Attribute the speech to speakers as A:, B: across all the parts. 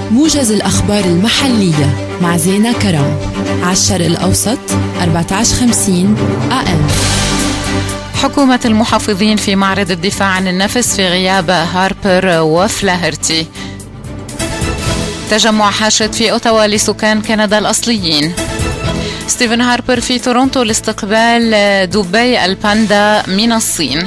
A: موجز الأخبار المحلية مع زينة كرم على الشرق الأوسط 1450 AM.
B: حكومة المحافظين في معرض الدفاع عن النفس في غياب هاربر وفلاهرتي. تجمع حاشد في أوتاوا لسكان كندا الأصليين. ستيفن هاربر في تورونتو لاستقبال دبي الباندا من الصين.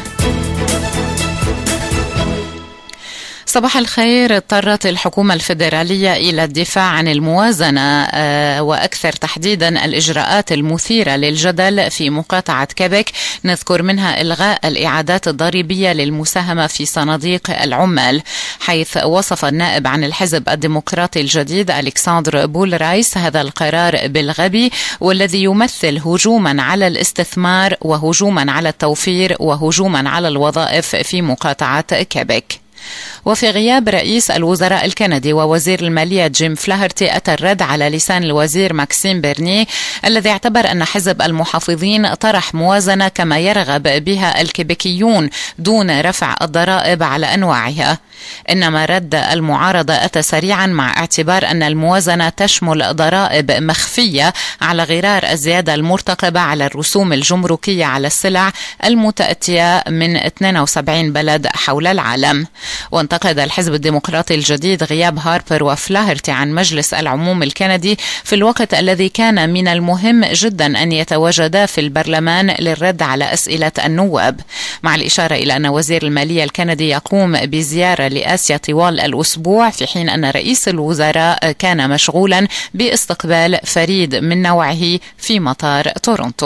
B: صباح الخير. اضطرت الحكومة الفيدرالية إلى الدفاع عن الموازنة وأكثر تحديدا الإجراءات المثيرة للجدل في مقاطعة كيبيك، نذكر منها إلغاء الإعادات الضريبية للمساهمة في صناديق العمال، حيث وصف النائب عن الحزب الديمقراطي الجديد ألكسندر بولرايس هذا القرار بالغبي، والذي يمثل هجوما على الاستثمار وهجوما على التوفير وهجوما على الوظائف في مقاطعة كيبيك. وفي غياب رئيس الوزراء الكندي ووزير المالية جيم فلاهرتي، أتى الرد على لسان الوزير ماكسيم بيرنيه الذي اعتبر أن حزب المحافظين طرح موازنة كما يرغب بها الكيبيكيون دون رفع الضرائب على أنواعها. إنما رد المعارضة أتى سريعا مع اعتبار أن الموازنة تشمل ضرائب مخفية على غرار الزيادة المرتقبة على الرسوم الجمركية على السلع المتأتية من 72 بلد حول العالم. وانتقد الحزب الديمقراطي الجديد غياب هاربر وفلاهرتي عن مجلس العموم الكندي في الوقت الذي كان من المهم جدا أن يتواجدا في البرلمان للرد على أسئلة النواب، مع الإشارة إلى أن وزير المالية الكندي يقوم بزيارة لآسيا طوال الأسبوع، في حين أن رئيس الوزراء كان مشغولا باستقبال فريد من نوعه في مطار تورونتو.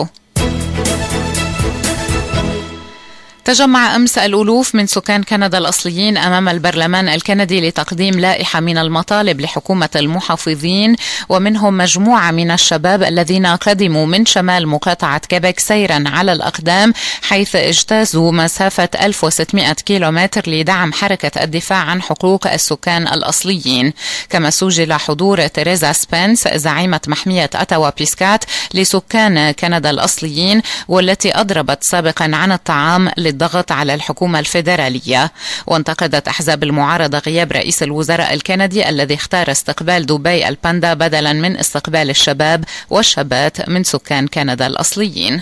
B: تجمع أمس الألوف من سكان كندا الأصليين أمام البرلمان الكندي لتقديم لائحة من المطالب لحكومة المحافظين، ومنهم مجموعة من الشباب الذين قدموا من شمال مقاطعة كيبيك سيرا على الأقدام، حيث اجتازوا مسافة 1600 كيلومتر لدعم حركة الدفاع عن حقوق السكان الأصليين. كما سجل حضور تيريزا سبنس زعيمة محمية أوتاوا بيسكات لسكان كندا الأصليين، والتي أضربت سابقا عن الطعام الضغط على الحكومة الفيدرالية. وانتقدت أحزاب المعارضة غياب رئيس الوزراء الكندي الذي اختار استقبال دبي الباندا بدلا من استقبال الشباب والشابات من سكان كندا الأصليين.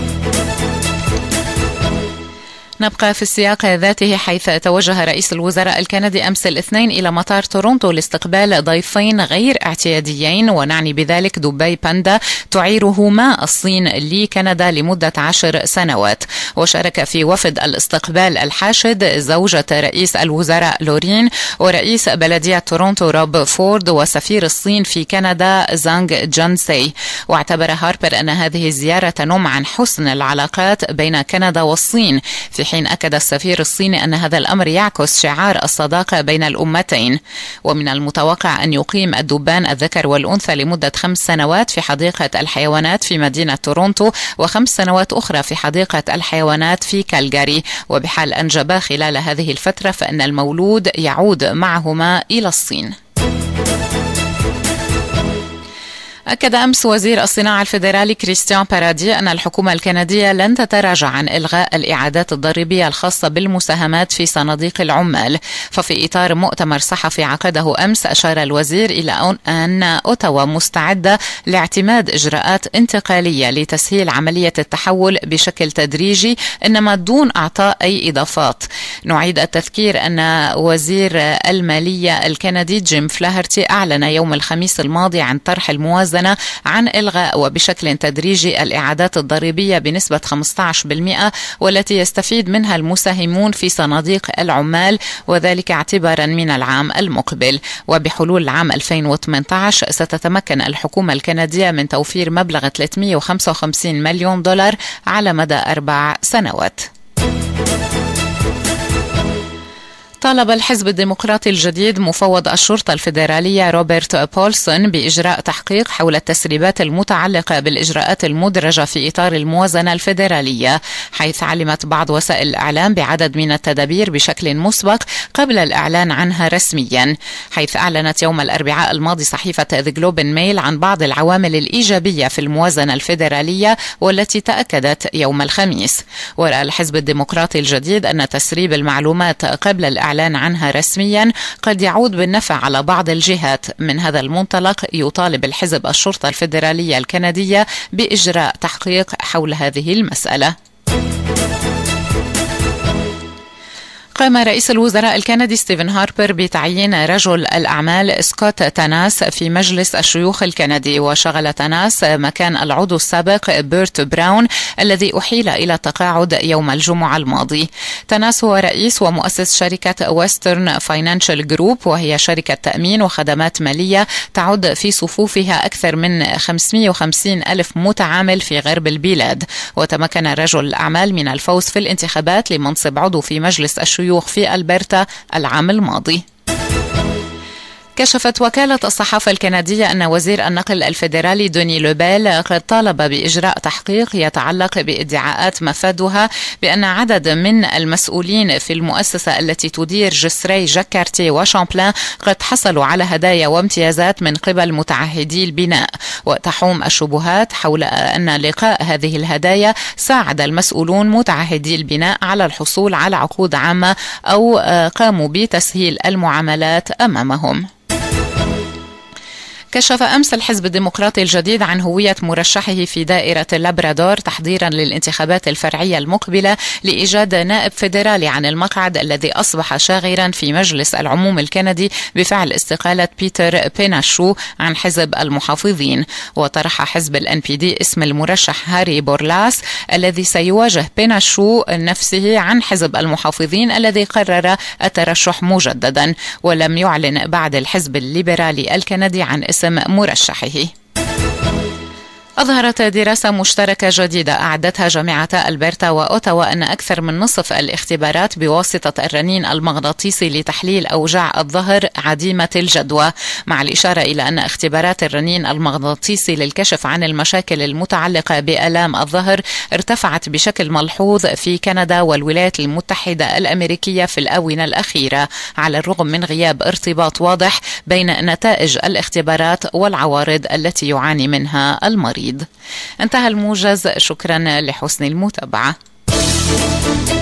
B: نبقى في السياق ذاته، حيث توجه رئيس الوزراء الكندي أمس الاثنين إلى مطار تورونتو لاستقبال ضيفين غير اعتياديين، ونعني بذلك دبي باندا تعيرهما الصين لكندا لمدة 10 سنوات. وشارك في وفد الاستقبال الحاشد زوجة رئيس الوزراء لورين ورئيس بلدية تورونتو روب فورد وسفير الصين في كندا زانغ جانسي. واعتبر هاربر أن هذه الزيارة تنم عن حسن العلاقات بين كندا والصين، في حين أكد السفير الصيني أن هذا الأمر يعكس شعار الصداقة بين الأمتين. ومن المتوقع أن يقيم الدبان الذكر والأنثى لمدة 5 سنوات في حديقة الحيوانات في مدينة تورونتو، و5 سنوات أخرى في حديقة الحيوانات في كالجاري، وبحال أنجبا خلال هذه الفترة فإن المولود يعود معهما إلى الصين. أكد أمس وزير الصناعة الفيدرالي كريستيان بارادي أن الحكومة الكندية لن تتراجع عن إلغاء الإعادات الضريبية الخاصة بالمساهمات في صناديق العمال. ففي إطار مؤتمر صحفي عقده أمس، أشار الوزير إلى أن أوتاوا مستعدة لاعتماد إجراءات انتقالية لتسهيل عملية التحول بشكل تدريجي، إنما دون إعطاء أي إضافات. نعيد التذكير أن وزير المالية الكندي جيم فلاهرتي أعلن يوم الخميس الماضي عن طرح الموازنة عن إلغاء وبشكل تدريجي الإعادات الضريبية بنسبة 15%، والتي يستفيد منها المساهمون في صناديق العمال، وذلك اعتبارا من العام المقبل. وبحلول العام 2018 ستتمكن الحكومة الكندية من توفير مبلغ 355 مليون دولار على مدى 4 سنوات. طالب الحزب الديمقراطي الجديد مفوض الشرطة الفيدرالية روبرت بولسون بإجراء تحقيق حول التسريبات المتعلقة بالإجراءات المدرجة في إطار الموازنة الفيدرالية، حيث علمت بعض وسائل الإعلام بعدد من التدابير بشكل مسبق قبل الإعلان عنها رسميا. حيث أعلنت يوم الأربعاء الماضي صحيفة The Globe and Mail عن بعض العوامل الإيجابية في الموازنة الفيدرالية والتي تأكدت يوم الخميس. ورأى الحزب الديمقراطي الجديد أن تسريب المعلومات قبل الإعلان الإعلان عنها رسميا قد يعود بالنفع على بعض الجهات. من هذا المنطلق يطالب الحزب الشرطة الفيدرالية الكندية بإجراء تحقيق حول هذه المسألة. قام رئيس الوزراء الكندي ستيفن هاربر بتعيين رجل الأعمال سكوت تاناس في مجلس الشيوخ الكندي، وشغل تاناس مكان العضو السابق بيرت براون الذي أحيل إلى التقاعد يوم الجمعة الماضي. تاناس هو رئيس ومؤسس شركة ويسترن فاينانشال جروب، وهي شركة تأمين وخدمات مالية تعد في صفوفها أكثر من 550 ألف متعامل في غرب البلاد. وتمكن رجل الأعمال من الفوز في الانتخابات لمنصب عضو في مجلس الشيوخ في ألبرتا العام الماضي. كشفت وكالة الصحافة الكندية أن وزير النقل الفيدرالي دوني لوبيل قد طالب بإجراء تحقيق يتعلق بادعاءات مفادها بأن عدد من المسؤولين في المؤسسة التي تدير جسري جاكارتي وشامبلان قد حصلوا على هدايا وامتيازات من قبل متعهدي البناء. وتحوم الشبهات حول أن لقاء هذه الهدايا ساعد المسؤولون متعهدي البناء على الحصول على عقود عامة أو قاموا بتسهيل المعاملات أمامهم. كشف أمس الحزب الديمقراطي الجديد عن هوية مرشحه في دائرة لابرادور تحضيرا للانتخابات الفرعية المقبلة لإيجاد نائب فيدرالي عن المقعد الذي أصبح شاغرا في مجلس العموم الكندي بفعل استقالة بيتر بيناشو عن حزب المحافظين. وطرح حزب NPD اسم المرشح هاري بورلاس الذي سيواجه بيناشو نفسه عن حزب المحافظين الذي قرر الترشح مجددا. ولم يعلن بعد الحزب الليبرالي الكندي عن اسم مرشحه. أظهرت دراسة مشتركة جديدة أعدتها جامعتا ألبرتا وأوتاوا أن أكثر من نصف الاختبارات بواسطة الرنين المغناطيسي لتحليل أوجاع الظهر عديمة الجدوى، مع الإشارة إلى أن اختبارات الرنين المغناطيسي للكشف عن المشاكل المتعلقة بآلام الظهر ارتفعت بشكل ملحوظ في كندا والولايات المتحدة الأمريكية في الآونة الأخيرة، على الرغم من غياب ارتباط واضح بين نتائج الاختبارات والعوارض التي يعاني منها المريض. انتهى الموجز، شكرا لحسن المتابعة.